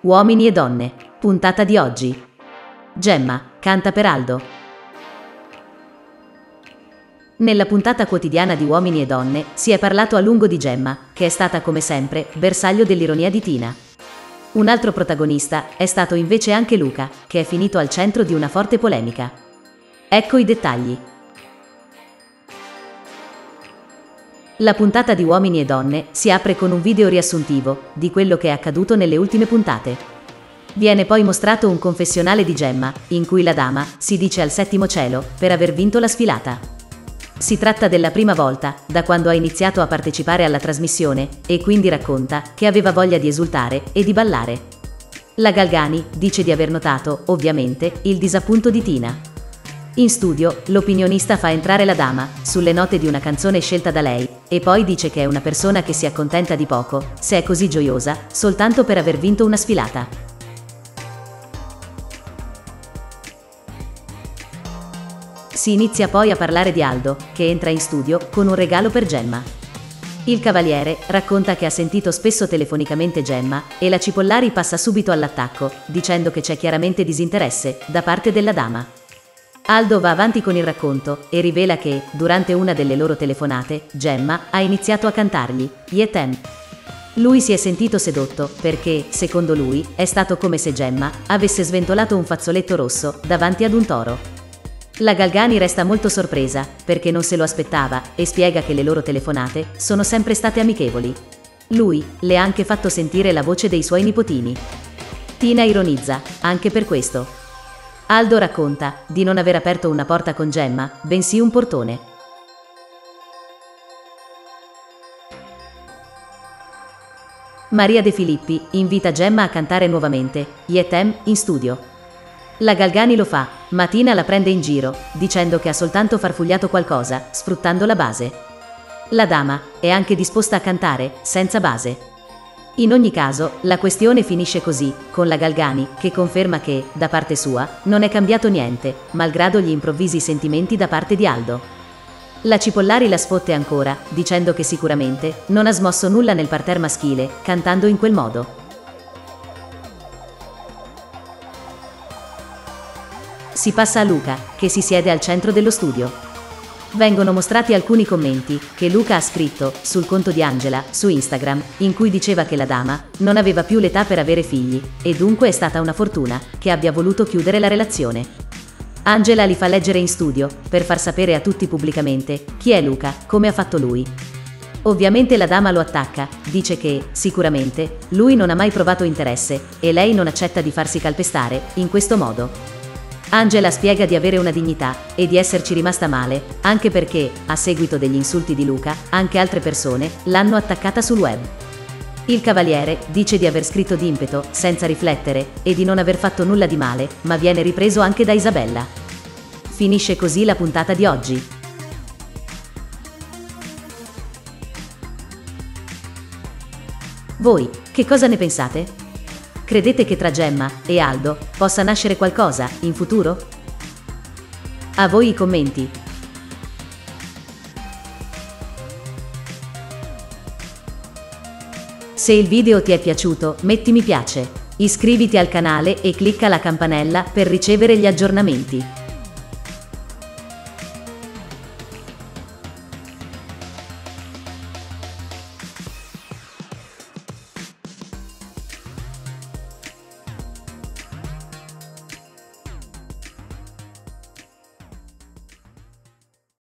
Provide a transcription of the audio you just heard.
Uomini e donne. Puntata di oggi. Gemma canta per Aldo. Nella puntata quotidiana di Uomini e donne si è parlato a lungo di Gemma, che è stata come sempre bersaglio dell'ironia di Tina. Un altro protagonista è stato invece anche Luca, che è finito al centro di una forte polemica. Ecco i dettagli. La puntata di Uomini e donne si apre con un video riassuntivo di quello che è accaduto nelle ultime puntate. Viene poi mostrato un confessionale di Gemma, in cui la dama si dice al settimo cielo per aver vinto la sfilata. Si tratta della prima volta da quando ha iniziato a partecipare alla trasmissione e quindi racconta che aveva voglia di esultare e di ballare. La Galgani dice di aver notato, ovviamente, il disappunto di Tina. In studio, l'opinionista fa entrare la dama sulle note di una canzone scelta da lei e poi dice che è una persona che si accontenta di poco, se è così gioiosa, soltanto per aver vinto una sfilata. Si inizia poi a parlare di Aldo, che entra in studio con un regalo per Gemma. Il cavaliere racconta che ha sentito spesso telefonicamente Gemma e la Cipollari passa subito all'attacco, dicendo che c'è chiaramente disinteresse da parte della dama. Aldo va avanti con il racconto e rivela che, durante una delle loro telefonate, Gemma ha iniziato a cantargli Yetem. Lui si è sentito sedotto perché, secondo lui, è stato come se Gemma avesse sventolato un fazzoletto rosso davanti ad un toro. La Galgani resta molto sorpresa perché non se lo aspettava e spiega che le loro telefonate sono sempre state amichevoli. Lui le ha anche fatto sentire la voce dei suoi nipotini. Tina ironizza, anche per questo. Aldo racconta di non aver aperto una porta con Gemma, bensì un portone. Maria De Filippi invita Gemma a cantare nuovamente Yetem in studio. La Galgani lo fa, ma Tina la prende in giro, dicendo che ha soltanto farfugliato qualcosa, sfruttando la base. La dama è anche disposta a cantare, senza base. In ogni caso, la questione finisce così, con la Galgani che conferma che, da parte sua, non è cambiato niente, malgrado gli improvvisi sentimenti da parte di Aldo. La Cipollari la sfotte ancora, dicendo che sicuramente non ha smosso nulla nel parterre maschile, cantando in quel modo. Si passa a Luca, che si siede al centro dello studio. Vengono mostrati alcuni commenti che Luca ha scritto sul conto di Angela su Instagram, in cui diceva che la dama non aveva più l'età per avere figli e dunque è stata una fortuna che abbia voluto chiudere la relazione. Angela li fa leggere in studio per far sapere a tutti pubblicamente chi è Luca, come ha fatto lui. Ovviamente la dama lo attacca, dice che, sicuramente, lui non ha mai provato interesse e lei non accetta di farsi calpestare in questo modo. Angela spiega di avere una dignità e di esserci rimasta male, anche perché, a seguito degli insulti di Luca, anche altre persone l'hanno attaccata sul web. Il cavaliere dice di aver scritto d'impeto, senza riflettere, e di non aver fatto nulla di male, ma viene ripreso anche da Isabella. Finisce così la puntata di oggi. Voi, che cosa ne pensate? Credete che tra Gemma e Aldo possa nascere qualcosa in futuro? A voi i commenti. Se il video ti è piaciuto, metti mi piace, iscriviti al canale e clicca la campanella per ricevere gli aggiornamenti.